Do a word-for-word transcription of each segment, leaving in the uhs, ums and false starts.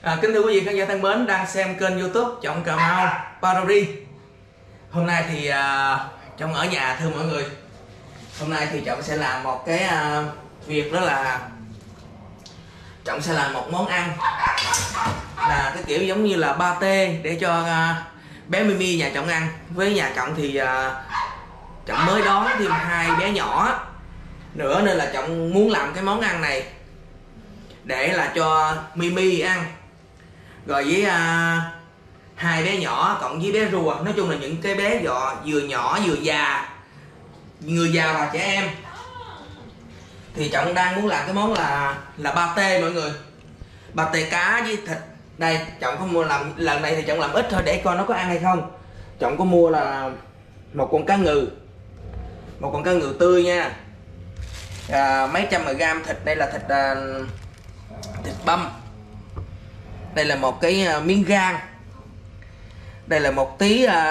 À, kính thưa quý vị khán giả thân mến, đang xem kênh YouTube Trọng Cà Mau Parody. Hôm nay thì à, Trọng ở nhà thưa mọi người. Hôm nay thì Trọng sẽ làm một cái à, việc, đó là Trọng sẽ làm một món ăn là cái kiểu giống như là pate để cho à, bé Mimi nhà Trọng ăn. Với nhà Trọng thì à, Trọng mới đón thêm hai bé nhỏ nữa, nên là Trọng muốn làm cái món ăn này để là cho Mimi ăn, rồi với à, hai bé nhỏ cộng với bé rùa, nói chung là những cái bé dọ vừa nhỏ vừa già, người già và trẻ em. Thì Trọng đang muốn làm cái món là là pate mọi người, pate cá với thịt. Đây Trọng có mua, làm lần này thì Trọng làm ít thôi để coi nó có ăn hay không. Trọng có mua là một con cá ngừ, một con cá ngừ tươi nha, à, mấy trăm gam thịt. Đây là thịt à, thịt băm. Đây là một cái uh, miếng gan. Đây là một tí uh,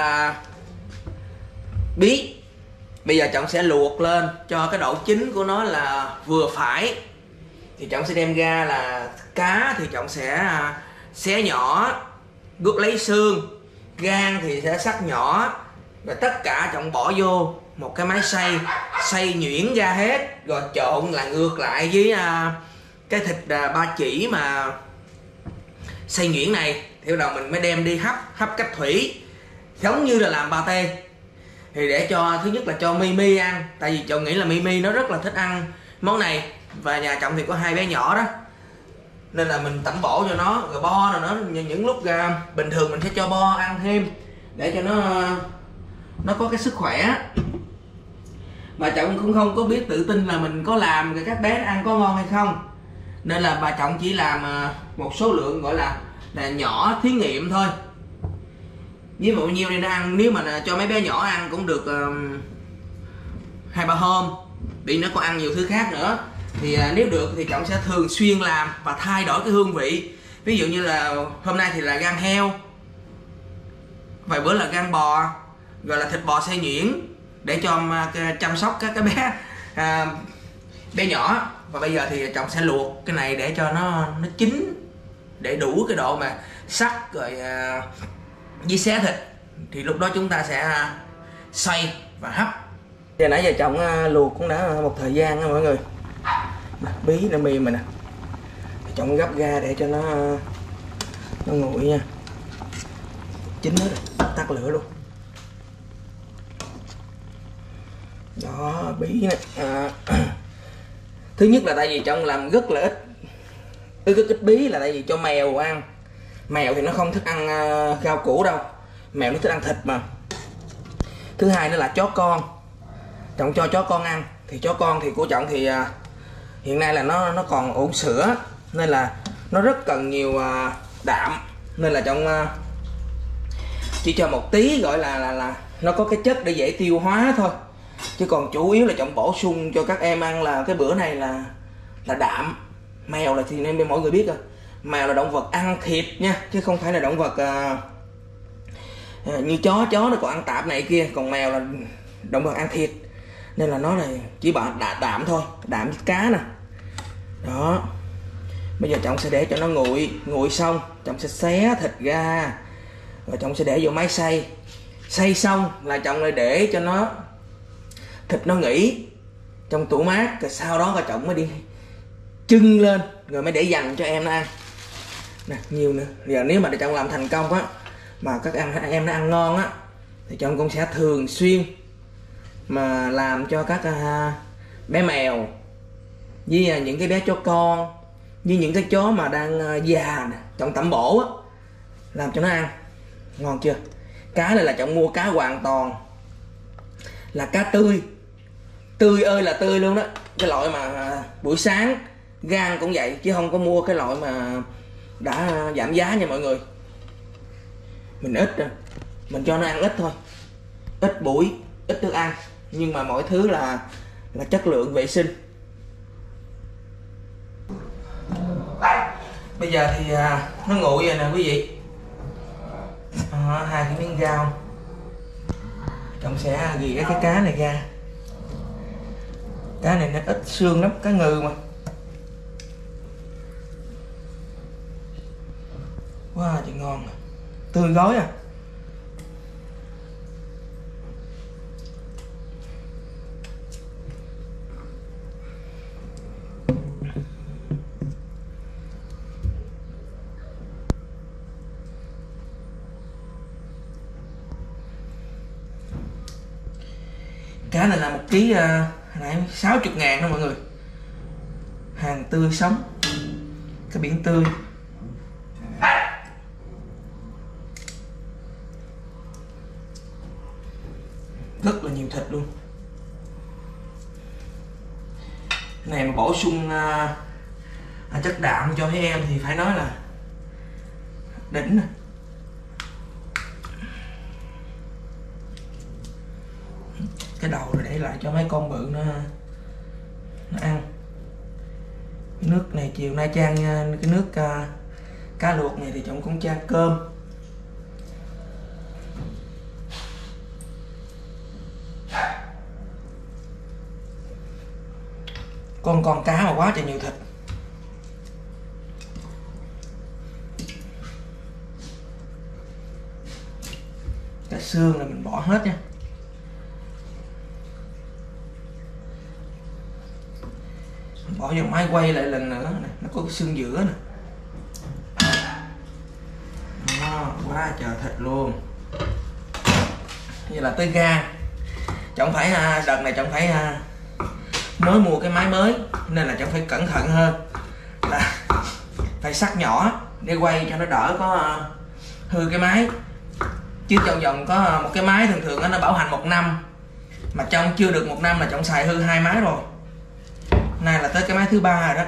bí. Bây giờ Trọng sẽ luộc lên cho cái độ chín của nó là vừa phải. Thì Trọng sẽ đem ra là cá thì Trọng sẽ uh, xé nhỏ, gút lấy xương. Gan thì sẽ cắt nhỏ. Rồi tất cả Trọng bỏ vô một cái máy xay, xay nhuyễn ra hết, rồi trộn là ngược lại với uh, cái thịt uh, ba chỉ mà xay nhuyễn này. Thì đầu mình mới đem đi hấp, hấp cách thủy giống như là làm pate. Thì để cho, thứ nhất là cho Mimi ăn, tại vì Trọng nghĩ là Mimi nó rất là thích ăn món này, và nhà Trọng thì có hai bé nhỏ đó, nên là mình tẩm bổ cho nó. Rồi bo rồi nó những lúc uh, bình thường mình sẽ cho bo ăn thêm để cho nó uh, nó có cái sức khỏe. Mà Trọng cũng không có biết tự tin là mình có làm rồi các bé ăn có ngon hay không, nên là bà Trọng chỉ làm uh, một số lượng gọi là là nhỏ thí nghiệm thôi, với bao nhiêu đây nó ăn. Nếu mà cho mấy bé nhỏ ăn cũng được uh, hai ba hôm, vì nó có ăn nhiều thứ khác nữa. Thì uh, nếu được thì Trọng sẽ thường xuyên làm và thay đổi cái hương vị. Ví dụ như là hôm nay thì là gan heo, vài bữa là gan bò, rồi là thịt bò xay nhuyễn để cho uh, chăm sóc các cái bé uh, bé nhỏ. Và bây giờ thì Trọng sẽ luộc cái này để cho nó nó chín, để đủ cái độ mà sắc rồi uh, với xé thịt. Thì lúc đó chúng ta sẽ uh, xay và hấp. Giờ nãy giờ Trọng uh, luộc cũng đã một thời gian đó mọi người. Bí nó mềm mà nè, Trọng gấp ra để cho nó uh, nó nguội nha. Chín hết rồi, tắt lửa luôn. Đó, bí nè. À, thứ nhất là tại vì Trọng làm rất là ít, cái ít bí là tại vì cho mèo ăn. Mèo thì nó không thích ăn uh, rau củ đâu, mèo nó thích ăn thịt mà. Thứ hai nữa là chó con, Trọng cho chó con ăn. Thì chó con thì của Trọng thì uh, hiện nay là nó nó còn ổn sữa, nên là nó rất cần nhiều uh, đạm, nên là Trọng uh, chỉ cho một tí, gọi là là là nó có cái chất để dễ tiêu hóa thôi. Chứ còn chủ yếu là Trọng bổ sung cho các em ăn là cái bữa này là là đạm. Mèo là thì nên mọi người biết rồi, mèo là động vật ăn thịt nha, chứ không phải là động vật à, à, như chó. Chó nó còn ăn tạp này kia, còn mèo là động vật ăn thịt, nên là nó là chỉ bảo đạm, đạm thôi, đạm với cá nè. Đó, bây giờ Trọng sẽ để cho nó nguội. Nguội xong Trọng sẽ xé thịt ra, rồi Trọng sẽ để vô máy xay. Xay xong là Trọng lại để cho nó thịt nó nghỉ trong tủ mát, rồi sau đó là Trọng mới đi trưng lên, rồi mới để dành cho em nó ăn nè, nhiều nữa. Giờ nếu mà để Trọng làm thành công á, mà các em em nó ăn ngon á, thì Trọng cũng sẽ thường xuyên mà làm cho các uh, bé mèo, với uh, những cái bé chó con, với những cái chó mà đang uh, già nè, Trọng tẩm bổ á, làm cho nó ăn ngon chưa. Cá này là Trọng mua cá hoàn toàn là cá tươi, tươi ơi là tươi luôn đó. Cái loại mà buổi sáng gan cũng vậy, chứ không có mua cái loại mà đã giảm giá nha mọi người. Mình ít rồi, mình cho nó ăn ít thôi, ít buổi, ít thức ăn, nhưng mà mọi thứ là là chất lượng, vệ sinh. Bây giờ thì à, nó nguội rồi nè quý vị. À, hai cái miếng rau, Trọng sẽ ghi cái cá này ra. Cá này nó ít xương lắm, cá ngừ mà. Quá trời ngon, tươi gói à. Cá này là một ký này sáu mươi ngàn đó mọi người, hàng tươi sống, cái biển tươi. Rất là nhiều thịt luôn. Cái này mà bổ sung à, chất đạm cho mấy em thì phải nói là đỉnh nè. Cái đầu rồi để lại cho mấy con bự nó nó ăn. Cái nước này chiều nay chan cái nước uh, cá luộc này thì chồng cũng chan cơm. Con con cá mà quá trời nhiều thịt. Cái xương là mình bỏ hết nha. Bỏ vô máy quay lại lần nữa nè, nó có cái xương giữa nè. Đó, quá trời thịt luôn. Như là tới ga. Chẳng phải đợt này chẳng phải mới mua cái máy mới nên là chẳng phải cẩn thận hơn, là phải sắc nhỏ để quay cho nó đỡ có hư cái máy. Chứ trong vòng có một cái máy thường thường nó bảo hành một năm, mà trong chưa được một năm là trong xài hư hai máy rồi. Nay là tới cái máy thứ ba rồi đó.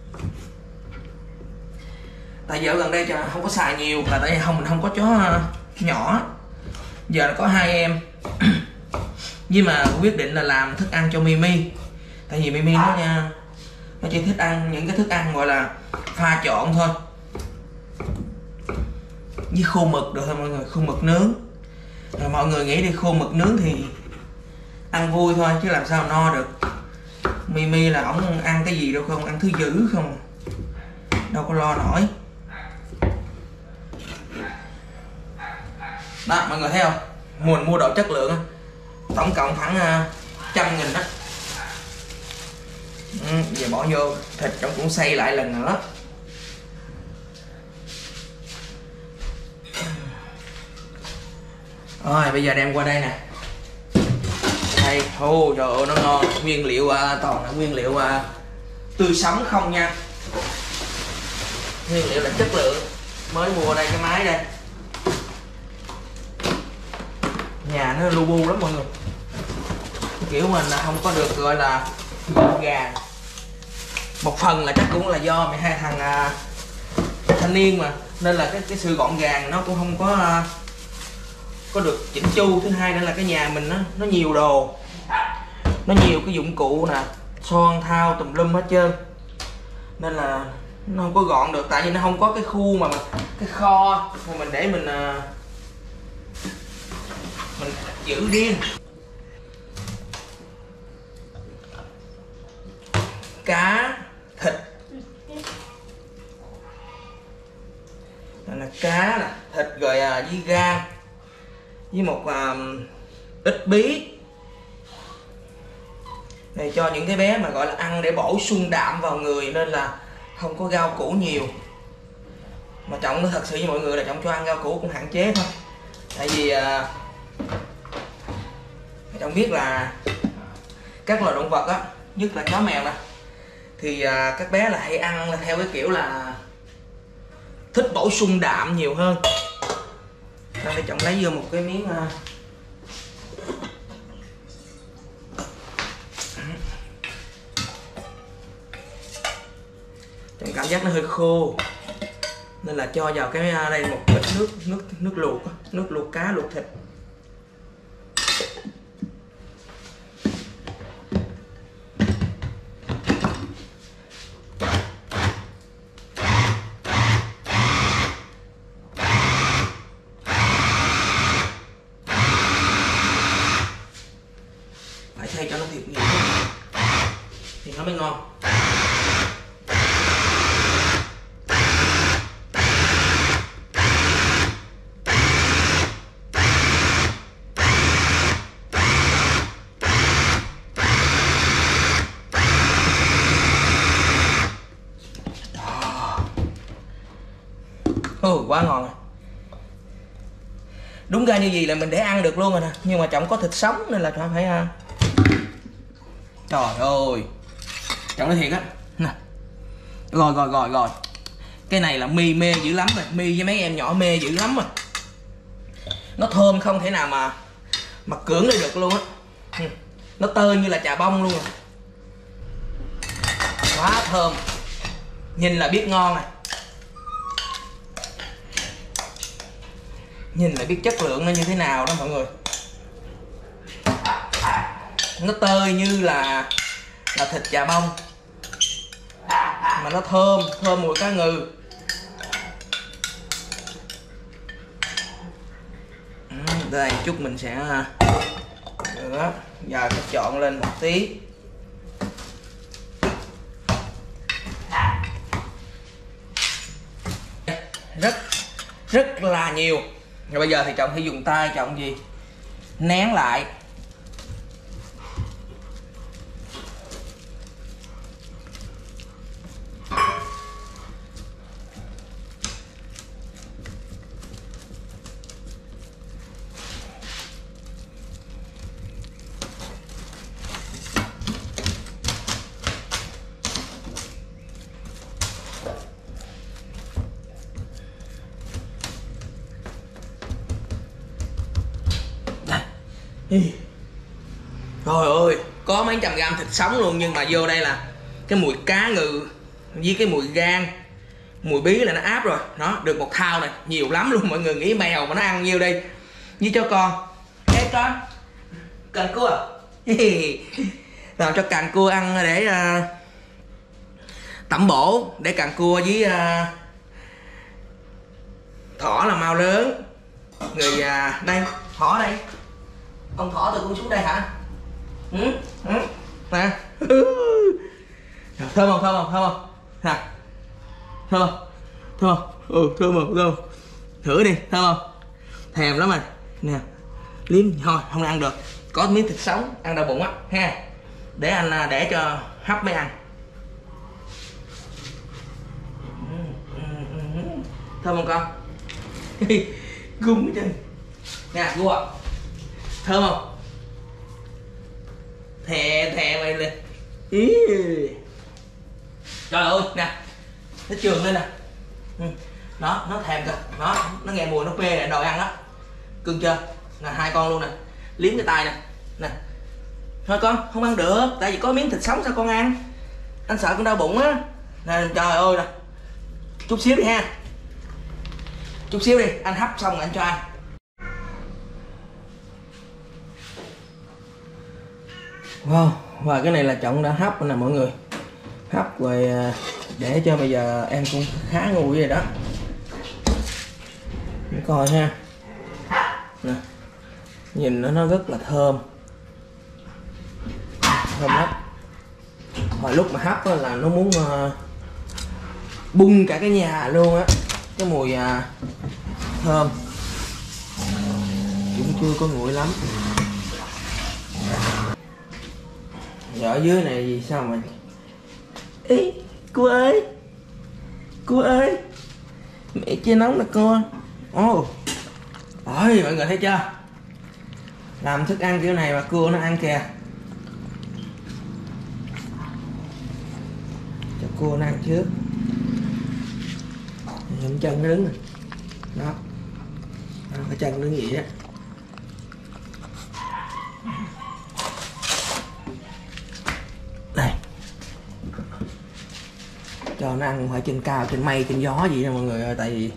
Tại giờ gần đây không có xài nhiều là tại vì không mình không có chó nhỏ. Giờ là có hai em. Nhưng mà quyết định là làm thức ăn cho Mimi. Tại vì Mimi nó nha, nó chỉ thích ăn những cái thức ăn gọi là pha trộn thôi, với khô mực được thôi mọi người, khô mực nướng. Rồi mọi người nghĩ đi, khô mực nướng thì ăn vui thôi chứ làm sao no được. Mimi là ổng ăn cái gì đâu không, ăn thứ dữ không, đâu có lo nổi. Đó mọi người thấy không, mua mua đồ chất lượng tổng cộng khoảng trăm nghìn đó. Ừ, giờ bỏ vô thịt trong cũng xay lại lần nữa. Rồi bây giờ đem qua đây nè. Đây, ô trời ơi nó ngon, nguyên liệu à, toàn là nguyên liệu à, tươi sống không nha. Nguyên liệu là chất lượng, mới mua đây cái máy đây. Nhà nó lu bu lắm mọi người. Kiểu mình không có được gọi là gọn gàng. Một phần là chắc cũng là do mày hai thằng à, thanh niên mà, nên là cái cái sự gọn gàng nó cũng không có à, có được chỉnh chu. Thứ hai nữa là cái nhà mình nó nó nhiều đồ, nó nhiều cái dụng cụ nè, son thao tùm lum hết trơn, nên là nó không có gọn được. Tại vì nó không có cái khu mà cái kho mà mình để mình à, mình giữ riêng. Cá thịt đây là cá nè, thịt rồi à, với gan, với một à, ít bí này cho những cái bé mà gọi là ăn để bổ sung đạm vào người, nên là không có rau củ nhiều. Mà chồng nó thật sự với mọi người là chồng cho ăn rau củ cũng hạn chế thôi. Tại vì à, chồng biết là các loài động vật á, nhất là chó mèo nè, thì à, các bé là hay ăn là theo cái kiểu là thích bổ sung đạm nhiều hơn. Đây chồng lấy vô một cái miếng à, chồng cảm giác nó hơi khô nên là cho vào cái đây một ít nước nước nước luộc nước luộc cá luộc thịt. Phải thay cho nó thiệt nhiều thì nó mới ngon. Ừ, quá ngon rồi. Đúng ra như gì là mình để ăn được luôn rồi nè, nhưng mà Trọng có thịt sống nên là Trọng phải uh... trời ơi Trọng nói thiệt á nè. Rồi rồi rồi rồi cái này là My mê dữ lắm rồi, My với mấy em nhỏ mê dữ lắm rồi. Nó thơm không thể nào mà mà cưỡng lại được luôn á. Nó tơi như là chà bông luôn rồi. Quá thơm, nhìn là biết ngon này, nhìn là biết chất lượng nó như thế nào đó mọi người. Nó tơi như là là thịt chà bông mà nó thơm, thơm mùi cá ngừ. Đây chút mình sẽ nữa, giờ sẽ chọn lên một tí. Rất rất là nhiều. Rồi bây giờ thì Trọng sẽ dùng tay Trọng gì nén lại. Trời ơi, có mấy trăm gram thịt sống luôn, nhưng mà vô đây là cái mùi cá ngừ với cái mùi gan, mùi bí là nó áp rồi. Nó được một thao này, nhiều lắm luôn. Mọi người nghĩ mèo mà nó ăn nhiêu đi với cho con. Ê con, cần cua làm cho càng cua ăn để uh, tẩm bổ, để càng cua với uh, thỏ là mau lớn. Người uh, đây, thỏ đây. Con thỏ từ con xuống đây hả? Ừ, ừ, nè. Thơm không, thơm không, thơm không? Nè. Thơm không? Thơm không? Ừ, thơm không, thơm không? Thử đi, thơm không? Thèm lắm rồi. Nè. Liếm thôi, không ăn được. Có miếng thịt sống, ăn đau bụng á ha. Để anh để cho hấp mới ăn. Thơm không con? Gung hết trơn. Nè, cua. Thơm không? Thè thè mày lên. Ý. Trời ơi nè, nó trường lên nè. Nó nó thèm kìa, nó nó nghe mùi nó phê lại đòi ăn đó. Cưng chưa? Nè, hai con luôn nè, liếm cái tay nè. Nè. Thôi con không ăn được, tại vì có miếng thịt sống sao con ăn? Anh sợ con đau bụng á. Nè trời ơi nè. Chút xíu đi ha. Chút xíu đi, anh hấp xong rồi anh cho ăn. Wow, và cái này là Trọng đã hấp nè mọi người. Hấp rồi để cho bây giờ em cũng khá ngu vậy đó. Để coi ha. Nè. Nhìn nó nó rất là thơm. Thơm lắm. Hồi lúc mà hấp là nó muốn uh, bung cả cái nhà luôn á. Cái mùi uh, thơm. Cũng chưa có nguội lắm. Giờ ở dưới này gì sao mà ý cô ơi, cô ơi, mẹ chưa nóng nè cô. Ồ oh. Ôi mọi người thấy chưa, làm thức ăn kiểu này mà cua nó ăn kìa. Cho cua nó ăn trước. Nhậm chân nó đứng nè. Đó, đó cái chân đứng vậy đó. Cho nó ăn phải trên cao, trên mây, trên gió gì nè mọi người ơi. Tại vì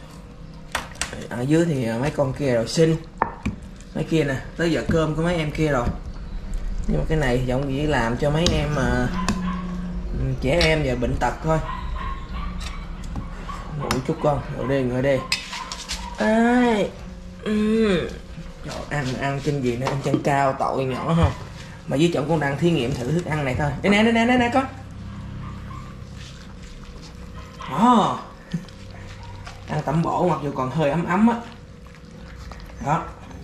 ở dưới thì mấy con kia rồi sinh. Mấy kia nè, tới giờ cơm của mấy em kia rồi. Nhưng mà cái này thì ông chỉ làm cho mấy em mà trẻ em và bệnh tật thôi. Ngủ chút con, ngồi đi, ngồi đi. Ai uhm. Trời, ăn ăn trên gì nữa, ăn chân cao tội nhỏ không. Mà với chồng con đang thí nghiệm thử thức ăn này thôi. Đây nè, đây nè, đây nè con. Đó. Ăn tẩm bổ mặc dù còn hơi ấm ấm á. Đó.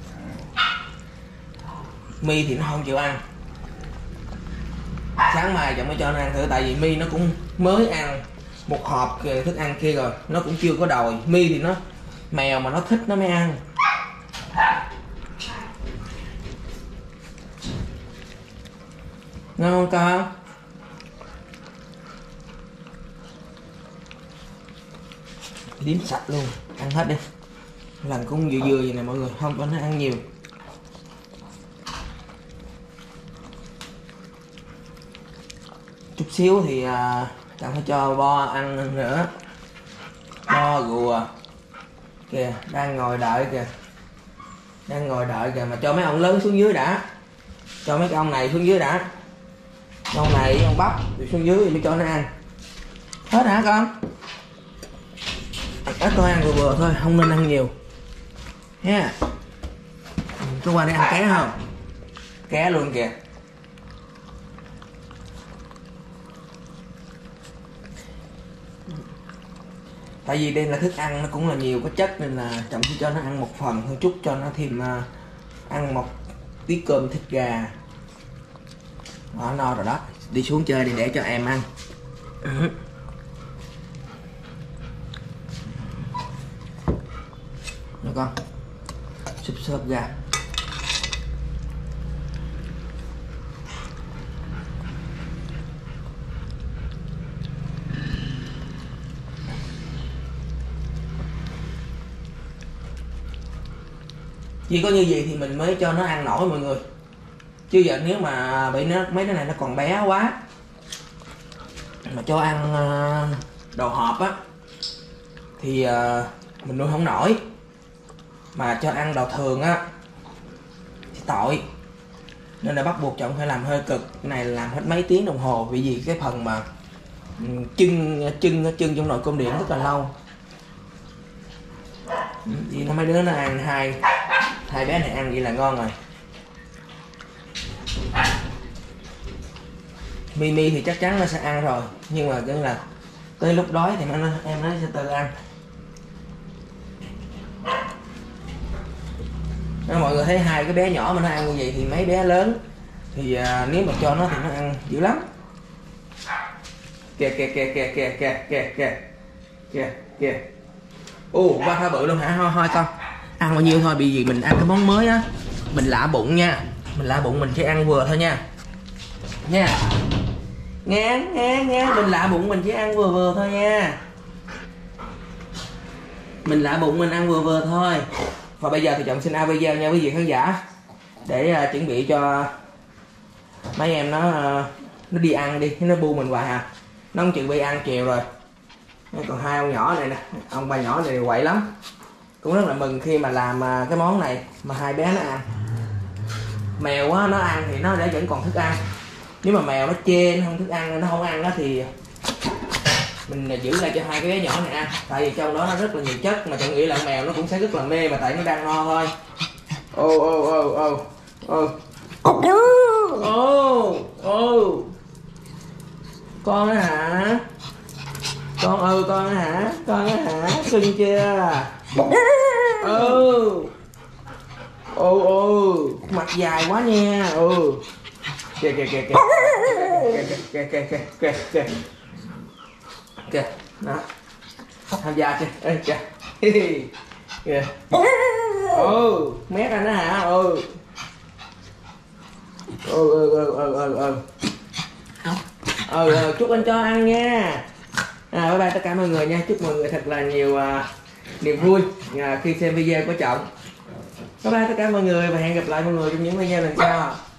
My thì nó không chịu ăn. Sáng mai chồng mới cho nó ăn thử, tại vì My nó cũng mới ăn một hộp kìa, thức ăn kia rồi nó cũng chưa có đòi. Mi thì nó mèo mà nó thích nó mới ăn. Ngon không con? Điếm sạch luôn, ăn hết đi. Lần cũng vừa vừa vậy nè mọi người, không có nó ăn nhiều. Chút xíu thì à, cần phải cho Bo ăn nữa. Bo rùa kìa, đang ngồi đợi kìa, đang ngồi đợi kìa. Mà cho mấy ông lớn xuống dưới đã, cho mấy cái ông này xuống dưới đã, ông này ông bắp thì xuống dưới thì mới cho nó ăn. Hết hả con? Ít thôi, ăn vừa vừa thôi, không nên ăn nhiều nha. Có qua đây ăn ké không? Ké luôn kìa. Tại vì đây là thức ăn nó cũng là nhiều có chất nên là chồng chỉ cho nó ăn một phần thôi, chút cho nó thêm uh, ăn một tí cơm thịt gà. Đó, no rồi đó. Đi xuống chơi đi để cho em ăn. Được con. Súp xốp gà. Chỉ có như vậy thì mình mới cho nó ăn nổi mọi người. Chứ giờ nếu mà bị nó mấy cái này nó còn bé quá mà cho ăn đồ hộp á thì mình nuôi không nổi. Mà cho ăn đồ thường á thì tội. Nên là bắt buộc chồng phải làm hơi cực. Cái này làm hết mấy tiếng đồng hồ. Vì vì cái phần mà chưng chưng chưng trong nồi cơm điện rất là lâu. Vì nó mấy đứa nó ăn hai hai bé này ăn vậy là ngon rồi. Mimi thì chắc chắn nó sẽ ăn rồi, nhưng mà cái là tới lúc đói thì nó em nó sẽ tự ăn. Đó, mọi người thấy hai cái bé nhỏ mà nó ăn như vậy thì mấy bé lớn thì à, nếu mà cho nó thì nó ăn dữ lắm. Kìa kìa kìa kìa kìa kìa kìa kìa kìa kìa. Ồ, ba thả bự luôn hả? Thôi thôi con, ăn bao nhiêu thôi, bị gì mình ăn cái món mới á, mình lạ bụng nha, mình lạ bụng mình chỉ ăn vừa thôi nha, nha, nghe nghe nghe, mình lạ bụng mình chỉ ăn vừa vừa thôi nha, mình lạ bụng mình ăn vừa vừa thôi. Và bây giờ thì chồng xin out video nha quý vị khán giả, để uh, chuẩn bị cho mấy em nó uh, nó đi ăn đi, nó bu mình hoài à, nó không chuẩn bị ăn chiều rồi. Còn hai ông nhỏ này nè, ông bà nhỏ này quậy lắm, cũng rất là mừng khi mà làm uh, cái món này mà hai bé nó ăn. Mèo á, nó ăn thì nó để vẫn còn thức ăn, nếu mà mèo nó chê nó không thức ăn, nó không ăn đó thì mình giữ lại cho hai cái bé nhỏ này ăn, tại vì trong đó nó rất là nhiều chất, mà tôi nghĩ là mèo nó cũng sẽ rất là mê, mà tại nó đang no thôi. Ô ô ô ô ô ô ô con á hả, con ừ con á hả, con á hả, cưng chưa. Ừ ô ô mặt dài quá nha. Ừ kìa kìa kìa kìa kìa kìa kìa kìa kìa kìa đó, tham gia chưa. Ê kìa kìa. Ừ mét anh đó hả. Ừ ừ ừ ừ ừ ừ ừ ừ ừ chúc anh cho ăn nha. À, bye bye tất cả mọi người nha, chúc mọi người thật là nhiều uh, niềm vui uh, khi xem video của Trọng. Bye bye tất cả mọi người và hẹn gặp lại mọi người trong những video lần sau.